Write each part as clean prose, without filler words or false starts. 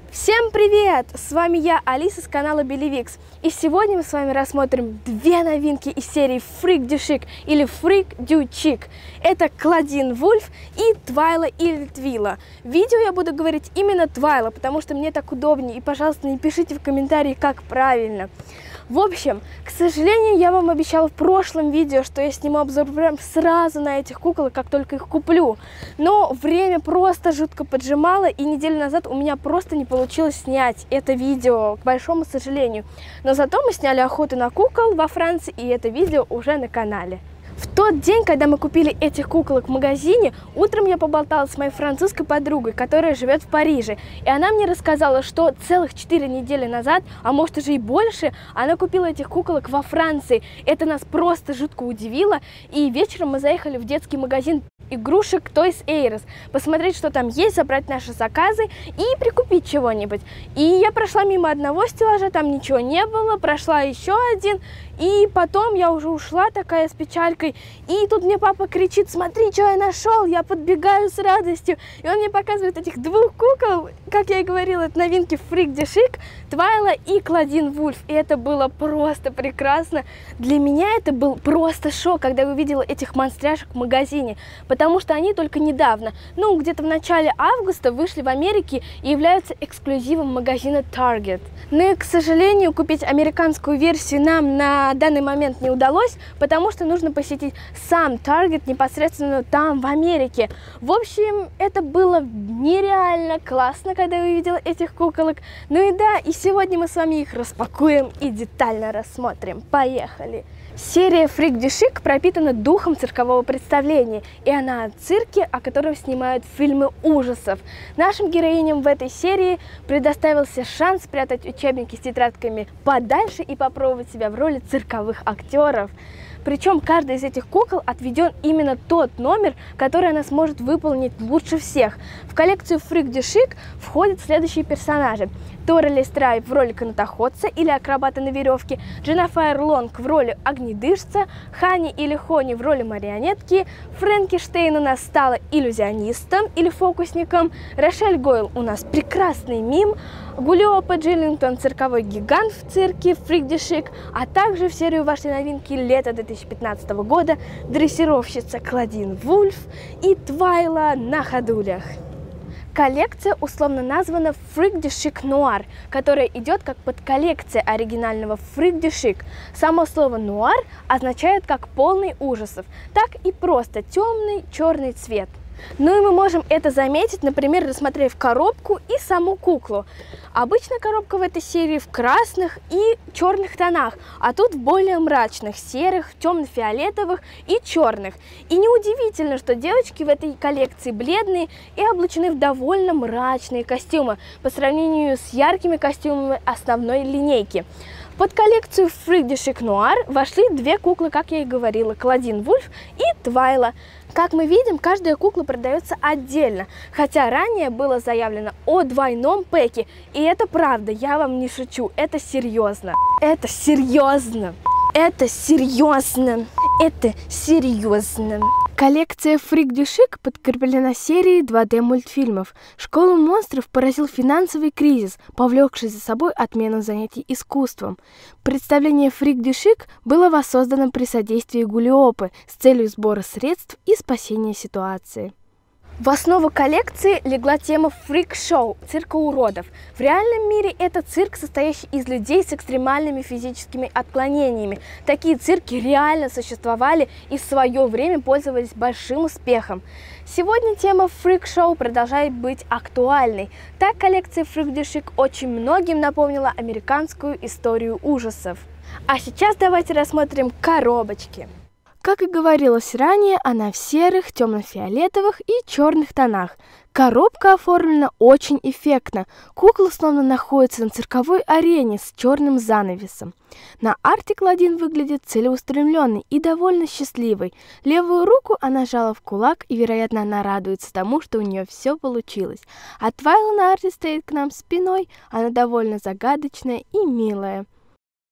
Всем привет! С вами я, Алиса, с канала Беливикс. И сегодня мы с вами рассмотрим две новинки из серии Freak du Chic или Freak du Chic. Это Клодин Вульф и Твайла или Твила. В видео я буду говорить именно Твайла, потому что мне так удобнее. И, пожалуйста, не пишите в комментарии, как правильно. В общем, к сожалению, я вам обещала в прошлом видео, что я сниму обзор прям сразу на этих кукол, как только их куплю. Но время просто жутко поджимало, и неделю назад у меня просто не получилось снять это видео, к большому сожалению. Но зато мы сняли охоту на кукол во Франции, и это видео уже на канале. В тот день, когда мы купили этих куколок в магазине, утром я поболтала с моей французской подругой, которая живет в Париже. И она мне рассказала, что целых 4 недели назад, а может уже и больше, она купила этих куколок во Франции. Это нас просто жутко удивило. И вечером мы заехали в детский магазин игрушек Toys R Us, посмотреть, что там есть, забрать наши заказы и прикупить чего-нибудь. И я прошла мимо одного стеллажа, там ничего не было, прошла еще один, и потом я уже ушла такая с печалькой, и тут мне папа кричит: смотри, что я нашел. Я подбегаю с радостью, и он мне показывает этих двух кукол, как я и говорила, это новинки Freak du Chic, Твайла и Клодин Вульф, и это было просто прекрасно. Для меня это был просто шок, когда я увидела этих монстряшек в магазине, потому что они только недавно, где-то в начале августа вышли в Америке и являются эксклюзивом магазина Target. Но, к сожалению, купить американскую версию нам на данный момент не удалось, потому что нужно посетить сам Target непосредственно там, в Америке. В общем, это было нереально классно, когда я увидела этих куколок. Ну и да, и сегодня мы с вами их распакуем и детально рассмотрим. Поехали! Серия Freak du Chic пропитана духом циркового представления, и она о цирке, о котором снимают фильмы ужасов. Нашим героиням в этой серии предоставился шанс спрятать учебники с тетрадками подальше и попробовать себя в роли цирковых актеров. Причем каждый из этих кукол отведен именно тот номер, который она сможет выполнить лучше всех. В коллекцию Freak du Chic входят следующие персонажи: Торрелли Страйп в роли канатоходца или акробата на веревке, Дженнифер Лонг в роли огнедышца, Хани или Хони в роли марионетки, Фрэнки Штейн у нас стала иллюзионистом или фокусником, Рошель Гойл у нас прекрасный мим, Гулиопа Джиллингтон цирковой гигант в цирке Freak du Chic, а также в серию вошли новинки лета 2015 года дрессировщица Клодин Вульф и Твайла на ходулях. Коллекция условно названа Freak du Chic Noir, которая идет как подколлекция оригинального Freak du Chic. Само слово «нуар» означает как полный ужасов, так и просто темный черный цвет. Ну и мы можем это заметить, например, рассмотрев коробку и саму куклу. Обычно коробка в этой серии в красных и черных тонах, а тут в более мрачных, серых, темно-фиолетовых и черных. И неудивительно, что девочки в этой коллекции бледные и облачены в довольно мрачные костюмы по сравнению с яркими костюмами основной линейки. Под коллекцию Freak du Chic Noir вошли две куклы, как я и говорила, Клодин Вульф и Твайла. Как мы видим, каждая кукла продается отдельно, хотя ранее было заявлено о двойном пэке. И это правда, я вам не шучу, это серьезно. Это серьезно. Это серьезно. Это серьезно. Коллекция Freak du Chic подкреплена серией 2D-мультфильмов. Школу монстров поразил финансовый кризис, повлекший за собой отмену занятий искусством. Представление Freak du Chic было воссоздано при содействии Гулиопы с целью сбора средств и спасения ситуации. В основу коллекции легла тема фрик-шоу – цирка уродов. В реальном мире это цирк, состоящий из людей с экстремальными физическими отклонениями. Такие цирки реально существовали и в свое время пользовались большим успехом. Сегодня тема фрик-шоу продолжает быть актуальной. Так коллекция Freak du Chic очень многим напомнила американскую историю ужасов. А сейчас давайте рассмотрим коробочки. Как и говорилось ранее, она в серых, темно-фиолетовых и черных тонах. Коробка оформлена очень эффектно. Кукла словно находится на цирковой арене с черным занавесом. На арте Клодин выглядит целеустремленной и довольно счастливой. Левую руку она сжала в кулак, и, вероятно, она радуется тому, что у нее все получилось. А Твайла на арте стоит к нам спиной, она довольно загадочная и милая.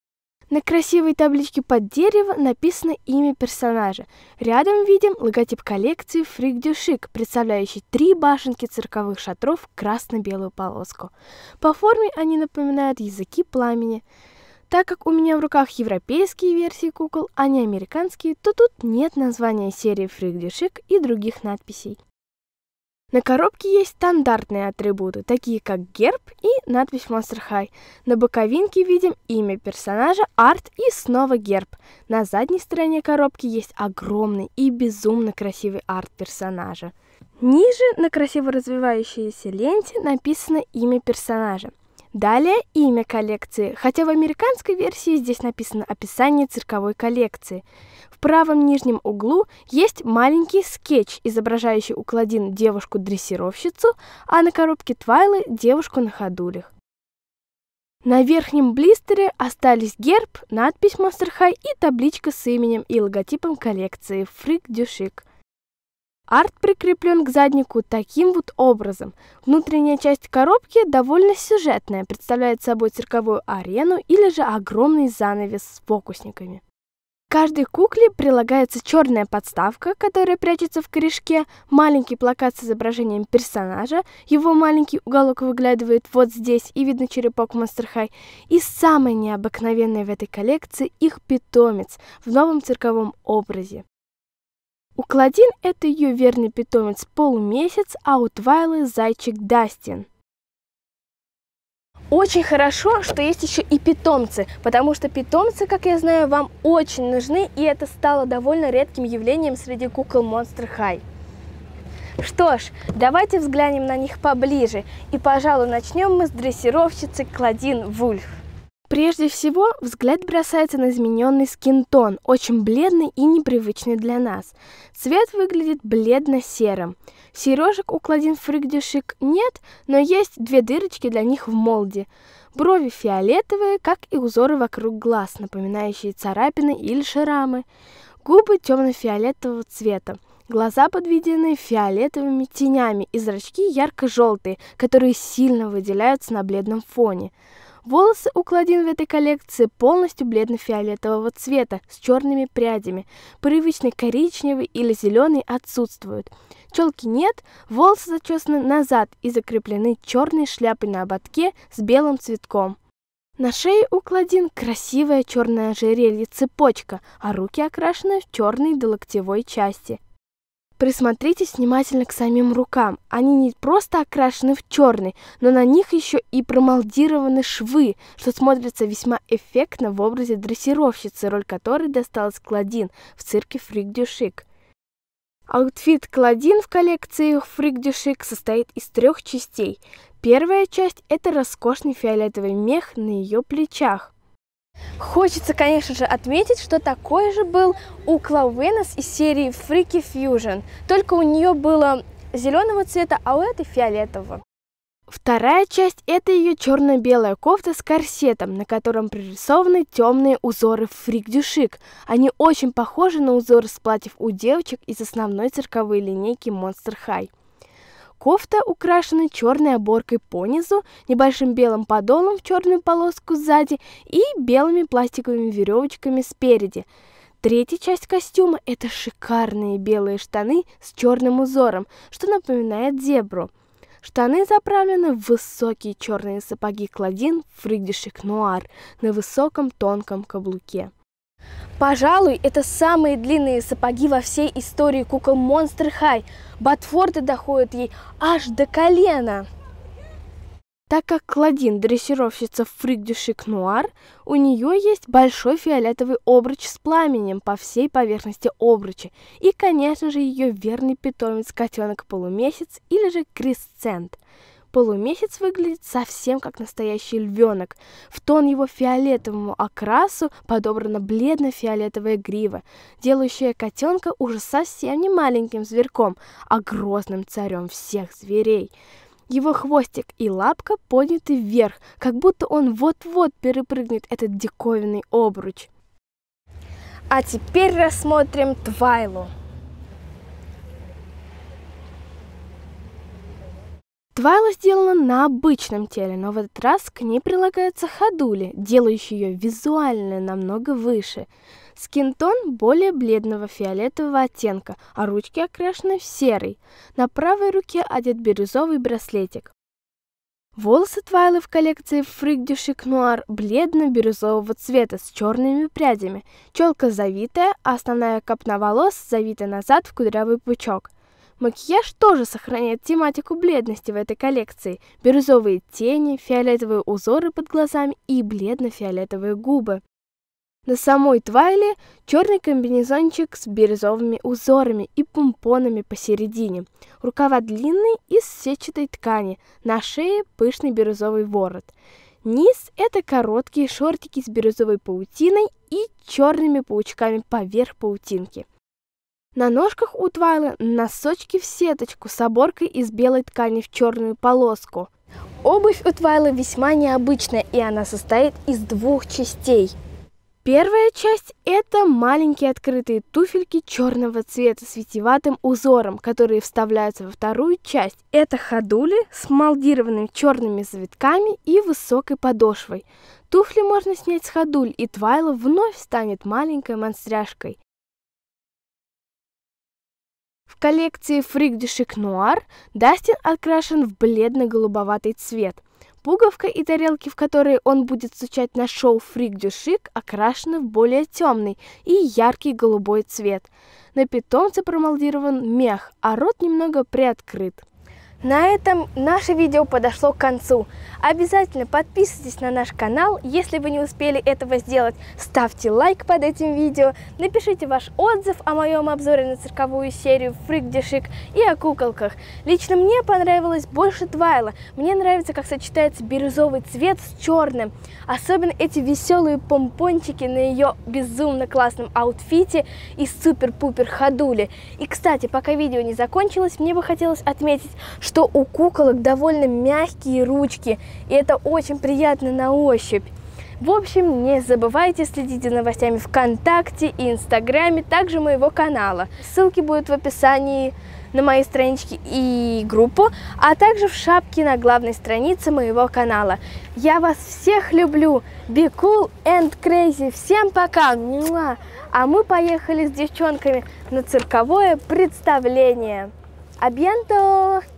На красивой табличке под дерево написано имя персонажа. Рядом видим логотип коллекции Freak du Chic, представляющий 3 башенки цирковых шатров в красно-белую полоску. По форме они напоминают языки пламени. Так как у меня в руках европейские версии кукол, а не американские, то тут нет названия серии Freak du Chic и других надписей. На коробке есть стандартные атрибуты, такие как герб и надпись Monster High. На боковинке видим имя персонажа, арт и снова герб. На задней стороне коробки есть огромный и безумно красивый арт персонажа. Ниже на красиво развивающейся ленте написано имя персонажа. Далее имя коллекции, хотя в американской версии здесь написано описание цирковой коллекции. В правом нижнем углу есть маленький скетч, изображающий у Клодин девушку-дрессировщицу, а на коробке Твайлы девушку на ходулях. На верхнем блистере остались герб, надпись Monster High и табличка с именем и логотипом коллекции Freak du Chic. Арт прикреплен к заднику таким вот образом. Внутренняя часть коробки довольно сюжетная, представляет собой цирковую арену или же огромный занавес с фокусниками. К каждой кукле прилагается черная подставка, которая прячется в корешке, маленький плакат с изображением персонажа, его маленький уголок выглядывает вот здесь и видно черепок Monster High, и самое необыкновенное в этой коллекции их питомец в новом цирковом образе. У Клодин это ее верный питомец Полумесяц, а у Твайлы зайчик Дастин. Очень хорошо, что есть еще и питомцы, потому что питомцы, как я знаю, вам очень нужны, и это стало довольно редким явлением среди кукол Monster High. Что ж, давайте взглянем на них поближе, и, пожалуй, начнем мы с дрессировщицы Клодин Вульф. Прежде всего, взгляд бросается на измененный скин-тон, очень бледный и непривычный для нас. Цвет выглядит бледно-серым. Сережек у Клодин Freak du Chic нет, но есть 2 дырочки для них в молде. Брови фиолетовые, как и узоры вокруг глаз, напоминающие царапины или шрамы. Губы темно-фиолетового цвета. Глаза подведены фиолетовыми тенями и зрачки ярко-желтые, которые сильно выделяются на бледном фоне. Волосы у Клодин в этой коллекции полностью бледно-фиолетового цвета с черными прядями. Привычный коричневый или зеленый отсутствуют. Челки нет, волосы зачесаны назад и закреплены черной шляпой на ободке с белым цветком. На шее у Клодин красивое черное ожерелье-цепочка, а руки окрашены в черной до локтевой части. Присмотритесь внимательно к самим рукам. Они не просто окрашены в черный, но на них еще и промолдированы швы, что смотрится весьма эффектно в образе дрессировщицы, роль которой досталась Клодин в цирке Freak du Chic. Аутфит Клодин в коллекции Freak du Chic состоит из 3 частей. Первая часть – это роскошный фиолетовый мех на ее плечах. Хочется, конечно же, отметить, что такой же был у Кловенос из серии Freaky Fusion, только у нее было зеленого цвета, а у этой фиолетового. Вторая часть – это ее черно-белая кофта с корсетом, на котором прорисованы темные узоры Freak du Chic. Они очень похожи на узоры с платьев у девочек из основной цирковой линейки Monster High. Кофта украшена черной оборкой по низу, небольшим белым подолом в черную полоску сзади и белыми пластиковыми веревочками спереди. Третья часть костюма – это шикарные белые штаны с черным узором, что напоминает зебру. Штаны заправлены в высокие черные сапоги Клодин Freak du Chic Noir на высоком тонком каблуке. Пожалуй, это самые длинные сапоги во всей истории кукол Monster High. Ботфорты доходят ей аж до колена. Так как Клодин дрессировщица Freak du Chic Noir, у нее есть большой фиолетовый обруч с пламенем по всей поверхности обруча. И, конечно же, ее верный питомец котенок Полумесяц или же Крисцент. Полумесяц выглядит совсем как настоящий львенок. В тон его фиолетовому окрасу подобрана бледно-фиолетовая грива, делающая котенка уже совсем не маленьким зверьком, а грозным царем всех зверей. Его хвостик и лапка подняты вверх, как будто он вот-вот перепрыгнет этот диковинный обруч. А теперь рассмотрим Твайлу. Твайла сделана на обычном теле, но в этот раз к ней прилагаются ходули, делающие ее визуально намного выше. Скинтон более бледного фиолетового оттенка, а ручки окрашены в серый. На правой руке одет бирюзовый браслетик. Волосы Твайлы в коллекции Freak du Chic Noir бледно-бирюзового цвета с черными прядями. Челка завитая, а основная копна волос завита назад в кудрявый пучок. Макияж тоже сохраняет тематику бледности в этой коллекции. Бирюзовые тени, фиолетовые узоры под глазами и бледно-фиолетовые губы. На самой Твайле черный комбинезончик с бирюзовыми узорами и помпонами посередине. Рукава длинные из сетчатой ткани, на шее пышный бирюзовый ворот. Низ – это короткие шортики с бирюзовой паутиной и черными паучками поверх паутинки. На ножках у Твайлы носочки в сеточку с оборкой из белой ткани в черную полоску. Обувь у Твайлы весьма необычная, и она состоит из двух частей. Первая часть – это маленькие открытые туфельки черного цвета с витиеватым узором, которые вставляются во вторую часть. Это ходули с молдированными черными завитками и высокой подошвой. Туфли можно снять с ходуль, и Твайла вновь станет маленькой монстряшкой. В коллекции Freak du Chic Noir Дастин окрашен в бледно-голубоватый цвет. Пуговка и тарелки, в которые он будет стучать на шоу Freak du Chic, окрашены в более темный и яркий голубой цвет. На питомце промолдирован мех, а рот немного приоткрыт. На этом наше видео подошло к концу. Обязательно подписывайтесь на наш канал. Если вы не успели этого сделать, ставьте лайк под этим видео. Напишите ваш отзыв о моем обзоре на цирковую серию Freak du Chic и о куколках. Лично мне понравилось больше Твайла. Мне нравится, как сочетается бирюзовый цвет с черным. Особенно эти веселые помпончики на ее безумно классном аутфите и супер-пупер ходули. И, кстати, пока видео не закончилось, мне бы хотелось отметить, что у куколок довольно мягкие ручки, и это очень приятно на ощупь. В общем, не забывайте следить за новостями ВКонтакте и Инстаграме, также моего канала. Ссылки будут в описании на моей страничке и группу, а также в шапке на главной странице моего канала. Я вас всех люблю! Be cool and crazy! Всем пока! А мы поехали с девчонками на цирковое представление. Абьянто!